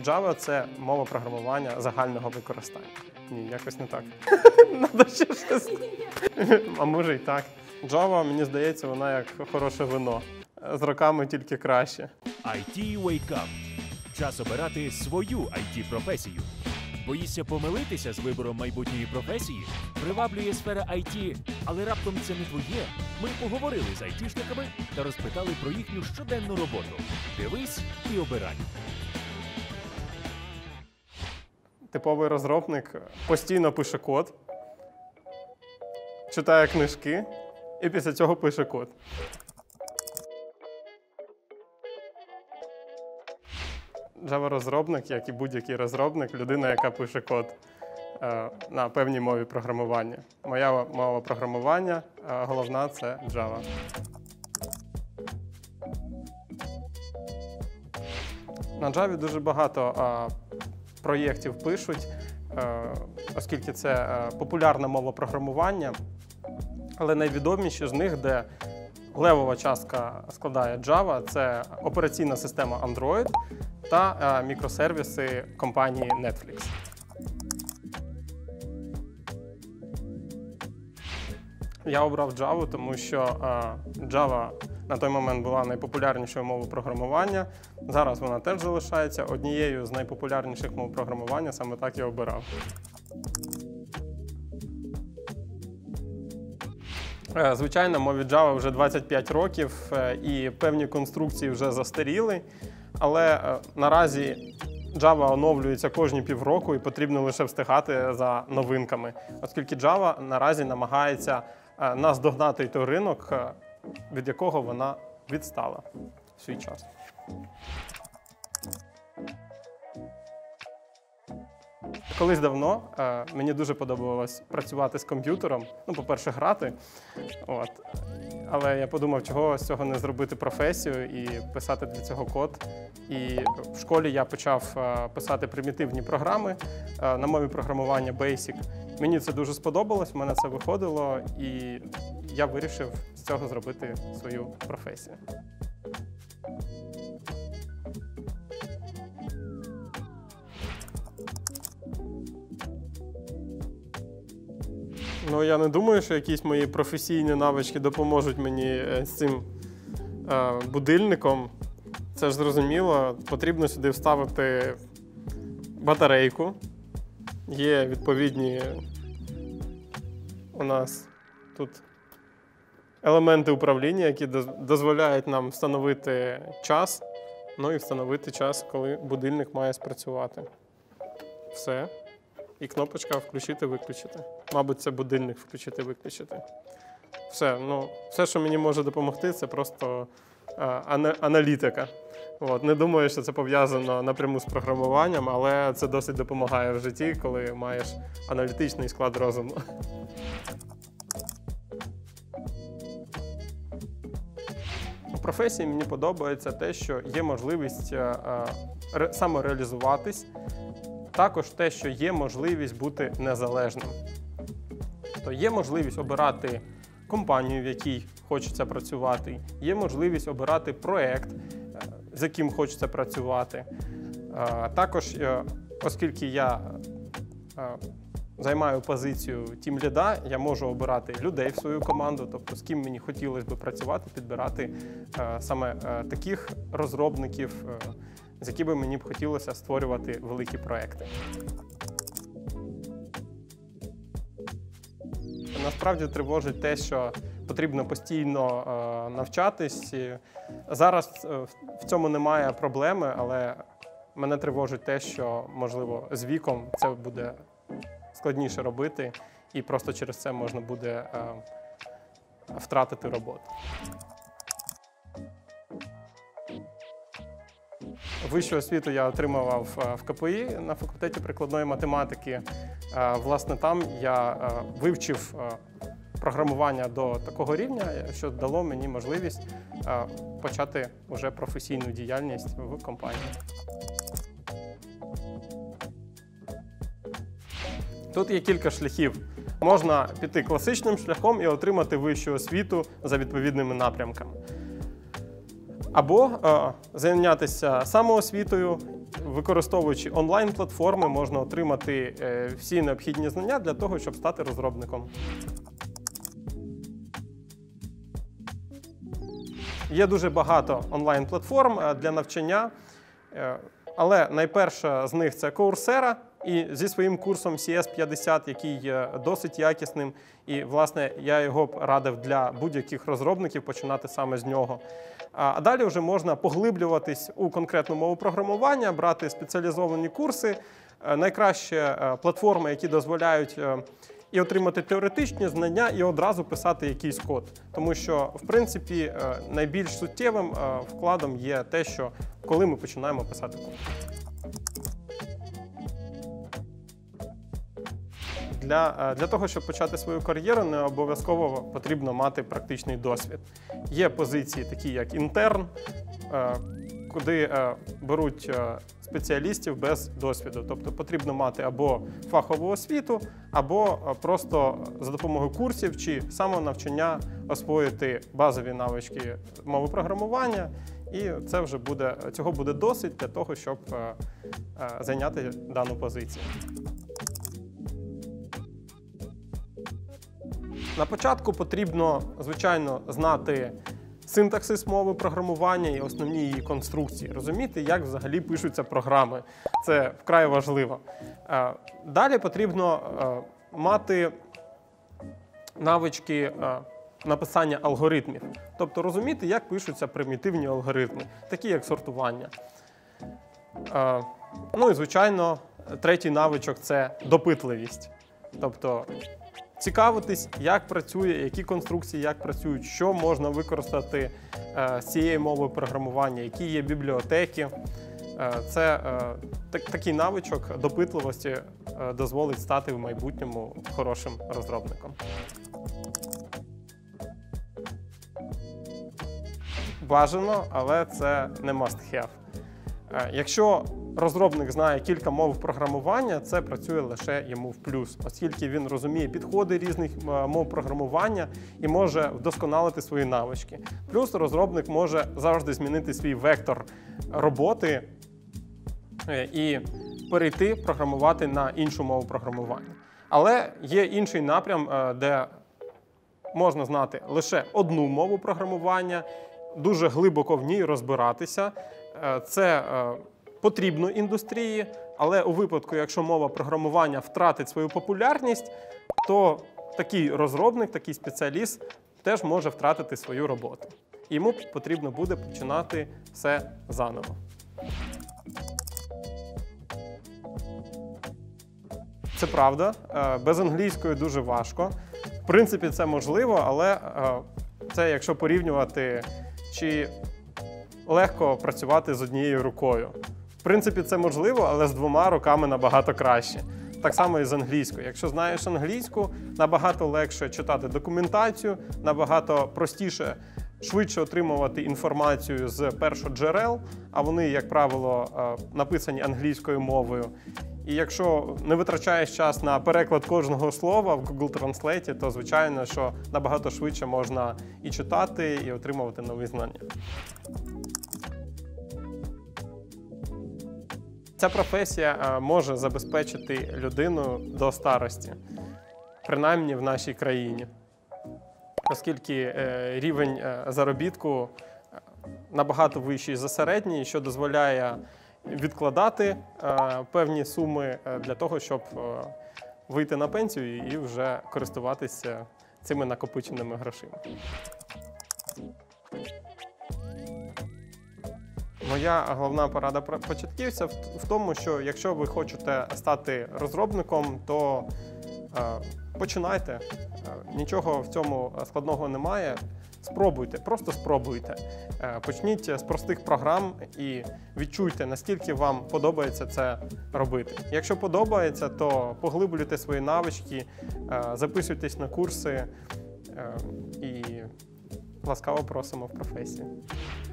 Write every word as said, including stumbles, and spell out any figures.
Java – це мова програмування загального використання. Ні, якось не так. Надо ще щось. А може і так. Java, мені здається, вона як хороше вино. З роками тільки краще. ай ті Wake Up. Час обирати свою ай ті-професію. Боїшся помилитися з вибором майбутньої професії? Приваблює сфера ай ті, але раптом це не твоє? Ми поговорили з айтішниками та розпитали про їхню щоденну роботу. Дивись і обирай. Типовий розробник постійно пише код, читає книжки і після цього пише код. Java-розробник, як і будь-який розробник, людина, яка пише код е, на певній мові програмування. Моя мова програмування, е, головна – це Java. На Java дуже багато е, проєктів пишуть, е, оскільки це е, популярна мова програмування, але найвідоміші з них, де левова частка складає Java, це операційна система Android та е, мікросервіси компанії Netflix. Я обрав Java, тому що е, Java на той момент була найпопулярнішою мовою програмування. Зараз вона теж залишається однією з найпопулярніших мов програмування, саме так я обирав. Звичайно, мові Java вже двадцять п'ять років і певні конструкції вже застаріли, але наразі Java оновлюється кожні півроку і потрібно лише встигати за новинками, оскільки Java наразі намагається наздогнати той ринок, від якого вона відстала в свій час. Колись давно е, мені дуже подобалось працювати з комп'ютером, ну, по-перше, грати, от. Але я подумав, чого з цього не зробити професію і писати для цього код. І в школі я почав е, писати примітивні програми е, на мові програмування Basic. Мені це дуже сподобалось, в мене це виходило, і я вирішив з цього зробити свою професію. Ну, я не думаю, що якісь мої професійні навички допоможуть мені з цим е, будильником. Це ж зрозуміло, потрібно сюди вставити батарейку. Є відповідні у нас тут елементи управління, які дозволяють нам встановити час, ну і встановити час, коли будильник має спрацювати. Все. І кнопочка «Включити-виключити». Мабуть, це будильник «Включити-виключити». Все, ну, все, що мені може допомогти, це просто а, аналітика. От, не думаю, що це пов'язано напряму з програмуванням, але це досить допомагає в житті, коли маєш аналітичний склад розуму. У професії мені подобається те, що є можливість а, ре, самореалізуватись, також те, що є можливість бути незалежним. Тобто є можливість обирати компанію, в якій хочеться працювати, є можливість обирати проєкт, з яким хочеться працювати. Також, оскільки я займаю позицію тім-ліда, я можу обирати людей в свою команду, тобто з ким мені хотілося б працювати, підбирати саме таких розробників, з якими мені б хотілося створювати великі проекти. Насправді тривожить те, що потрібно постійно е, навчатись. Зараз е, в цьому немає проблеми, але мене тривожить те, що, можливо, з віком це буде складніше робити, і просто через це можна буде е, втратити роботу. Вищу освіту я отримував в ка пе і на факультеті прикладної математики. Власне, там я вивчив програмування до такого рівня, що дало мені можливість почати вже професійну діяльність в компанії. Тут є кілька шляхів. Можна піти класичним шляхом і отримати вищу освіту за відповідними напрямками. Або е, зайнятися самоосвітою, використовуючи онлайн-платформи, можна отримати всі необхідні знання для того, щоб стати розробником. Є дуже багато онлайн-платформ для навчання, але найперша з них – це Coursera, і зі своїм курсом сі ес п'ятдесят, який є досить якісним, і, власне, я його б радив для будь-яких розробників починати саме з нього. А далі вже можна поглиблюватись у конкретну мову програмування, брати спеціалізовані курси, найкраще платформи, які дозволяють і отримати теоретичні знання, і одразу писати якийсь код. Тому що, в принципі, найбільш суттєвим вкладом є те, що коли ми починаємо писати код. Для, для того, щоб почати свою кар'єру, не обов'язково потрібно мати практичний досвід. Є позиції такі, як інтерн, куди беруть спеціалістів без досвіду. Тобто потрібно мати або фахову освіту, або просто за допомогою курсів чи самонавчання освоїти базові навички мови програмування. І це вже буде, цього буде досить для того, щоб зайняти дану позицію. На початку потрібно, звичайно, знати синтаксис мови програмування і основні її конструкції, розуміти, як взагалі пишуться програми. Це вкрай важливо. Далі потрібно мати навички написання алгоритмів, тобто розуміти, як пишуться примітивні алгоритми, такі як сортування. Ну і, звичайно, третій навичок – це допитливість. Тобто цікавитись, як працює, які конструкції, як працюють, що можна використати е, з цієї мови програмування, які є бібліотеки. Е, це е, так, такий навичок допитливості е, дозволить стати в майбутньому хорошим розробником. Бажано, але це не must have. Е, якщо розробник знає кілька мов програмування, це працює лише йому в плюс, оскільки він розуміє підходи різних мов програмування і може вдосконалити свої навички. Плюс розробник може завжди змінити свій вектор роботи і перейти програмувати на іншу мову програмування. Але є інший напрям, де можна знати лише одну мову програмування, дуже глибоко в ній розбиратися. Це потрібно індустрії, але у випадку, якщо мова програмування втратить свою популярність, то такий розробник, такий спеціаліст теж може втратити свою роботу. І йому потрібно буде починати все заново. Це правда, без англійської дуже важко. В принципі, це можливо, але це якщо порівнювати, чи легко працювати з однією рукою. В принципі, це можливо, але з двома руками набагато краще. Так само і з англійською. Якщо знаєш англійську, набагато легше читати документацію, набагато простіше, швидше отримувати інформацію з першоджерел, а вони, як правило, написані англійською мовою. І якщо не витрачаєш час на переклад кожного слова в Google Translate, то, звичайно, що набагато швидше можна і читати, і отримувати нові знання. Ця професія може забезпечити людину до старості, принаймні в нашій країні, оскільки рівень заробітку набагато вищий за середній, що дозволяє відкладати певні суми для того, щоб вийти на пенсію і вже користуватися цими накопиченими грошима. Моя головна порада початківця в тому, що якщо ви хочете стати розробником, то е, починайте. Е, нічого в цьому складного немає. Спробуйте, просто спробуйте. Е, почніть з простих програм і відчуйте, наскільки вам подобається це робити. Якщо подобається, то поглиблюйте свої навички, е, записуйтесь на курси е, і ласкаво просимо в професію.